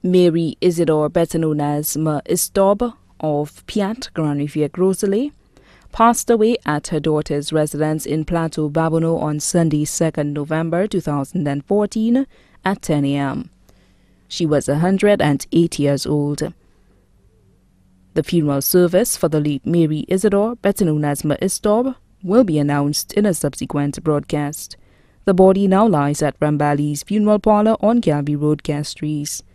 Mary Isidore, better known as Isidore of Piat, Grand Riviere Rosalie, passed away at her daughter's residence in Plateau Babono on Sunday, 2nd November 2014 at 10 a.m. She was 108 years old. The funeral service for the late Mary Isidore, better known as Isidore, will be announced in a subsequent broadcast. The body now lies at Rambali's funeral parlor on Galby Road, Castries.